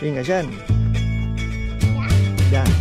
Vinga, Jan. Ja.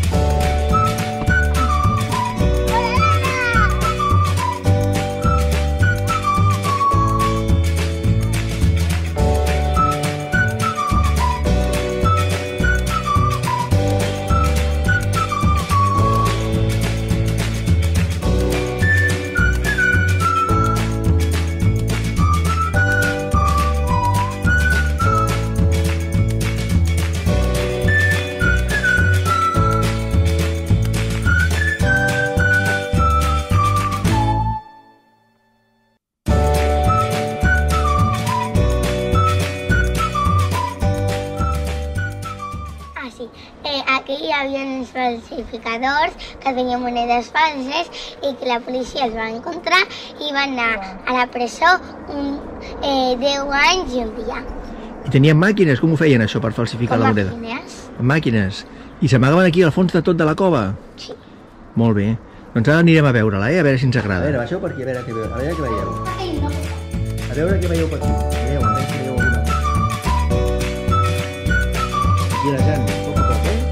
Aquí hi havia uns falsificadors que tenien monedes falses i que la policia els va encontrar i van anar a la presó 10 anys i un dia. I tenien màquines? Com ho feien això per falsificar la moneda? Com màquines. Màquines. I s'amagaven aquí al fons de tot de la cova? Sí. Molt bé. Doncs ara anirem a veure-la, a veure si ens agrada. A veure, baixeu per aquí, a veure què veieu. A veure què veieu per aquí. Veieu, almenys que veieu alguna cosa. Mira, Jan, poc a poc, eh?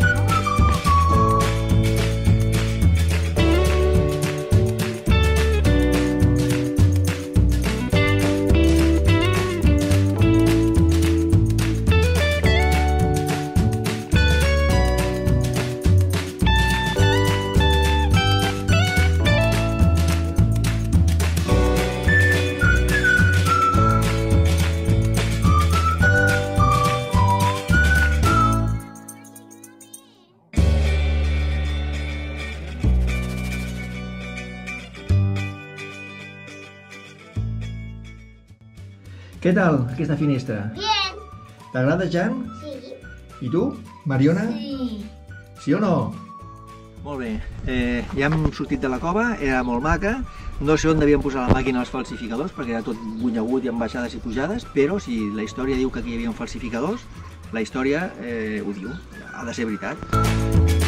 Què tal, aquesta finestra? Bien. T'agrada, Jan? Sí. I tu, Mariona? Sí. Sí o no? Molt bé. Ja hem sortit de la cova, era molt maca. No sé on devien posar la màquina els falsificadors, perquè era tot bunyegut i amb baixades i pujades, però si la història diu que aquí hi havia falsificadors, la història ho diu. Ha de ser veritat.